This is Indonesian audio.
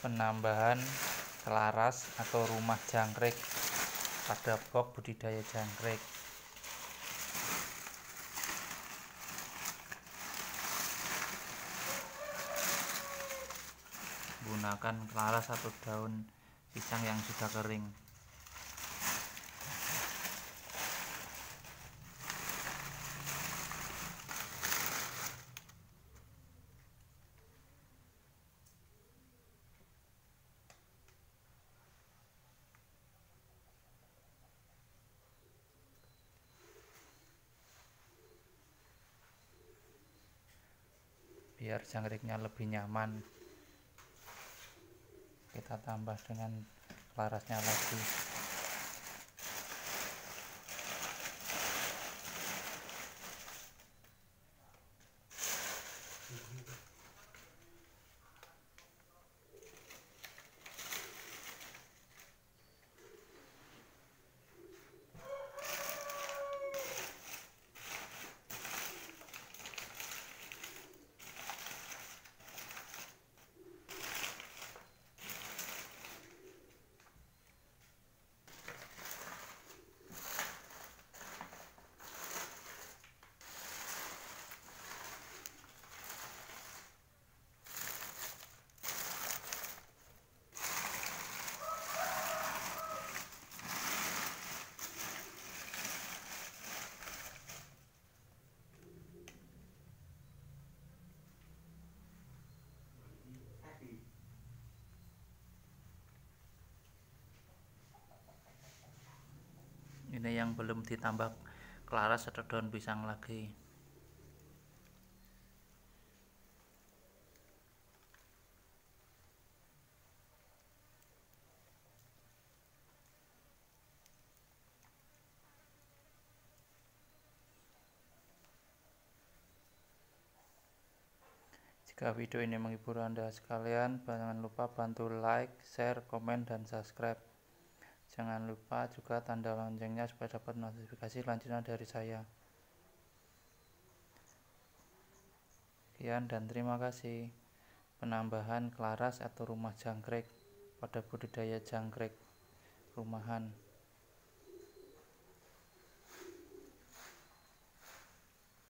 penambahan selaras atau rumah jangkrik pada box budidaya jangkrik. Gunakan kelaras atau daun pisang yang sudah kering. Biar jangkriknya lebih nyaman, kita tambah dengan kelarasnya lagi. Ini yang belum ditambah kelaras atau daun pisang lagi. Jika video ini menghibur Anda sekalian, jangan lupa bantu like, share, komen, dan subscribe. Jangan lupa juga tanda loncengnya supaya dapat notifikasi selanjutnya dari saya. Sekian dan terima kasih. Penambahan kelaras atau rumah jangkrik pada budidaya jangkrik rumahan.